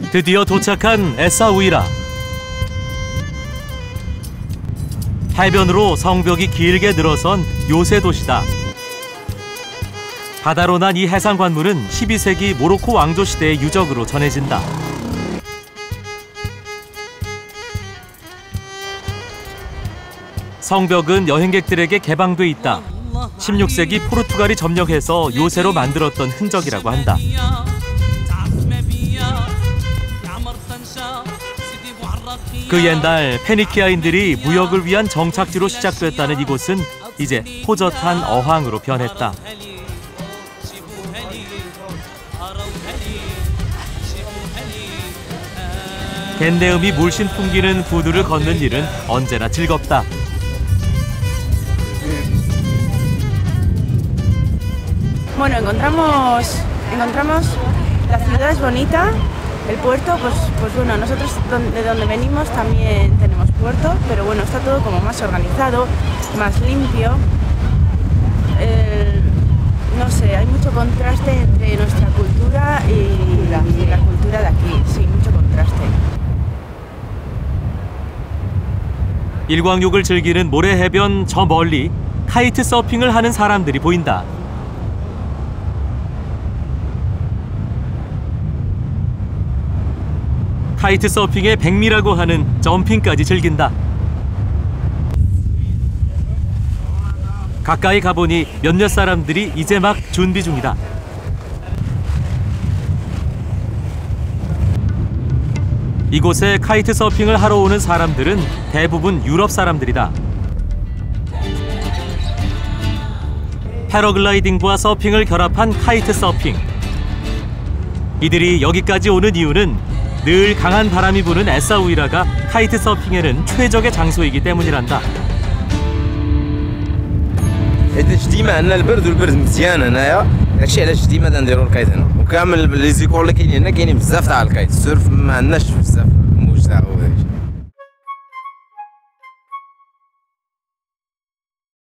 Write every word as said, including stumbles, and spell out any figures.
드디어 도착한 에사우이라. 해변으로 성벽이 길게 늘어선 요새 도시다. 바다로 난 이 해상 관물은 십이 세기 모로코 왕조 시대의 유적으로 전해진다. 성벽은 여행객들에게 개방돼 있다. 십육 세기 포르투갈이 점령해서 요새로 만들었던 흔적이라고 한다. 그 옛날 페니키아인들이 무역을 위한 정착지로 시작됐다는 이곳은 이제 호젓한 어항으로 변했다. 갯내음이 물씬 풍기는 부두를 걷는 일은 언제나 즐겁다. Bueno, encontramos, encontramos la ciudad es bonita, el puerto, pues, pues bueno, nosotros de donde venimos también tenemos puerto, pero bueno, está todo como más organizado, más limpio. El, no sé, hay mucho contraste entre nuestra cultura y la, y la cultura de aquí, sí, mucho contraste. 일광욕을 즐기는 모래 해변 저 멀리 카이트 서핑을 하는 사람들이 보인다. 카이트 서핑의 백미라고 하는 점핑까지 즐긴다. 가까이 가보니 몇몇 사람들이 이제 막 준비 중이다. 이곳에 카이트 서핑을 하러 오는 사람들은 대부분 유럽 사람들이다. 패러글라이딩과 서핑을 결합한 카이트 서핑. 이들이 여기까지 오는 이유는 늘 강한 바람이 부는 에사우이라가 카이트 서핑에는 최적의 장소이기 때문이란다. الشتيمة عندنا البرد والبرد مزيان هنايا داكشي علاش ديما تنديرو الكايت هنا وكامل لي زيكول اللي كاينين هنا كاينين بزاف تاع الكايت السيرف ما عندناش بزاف موج تاعو.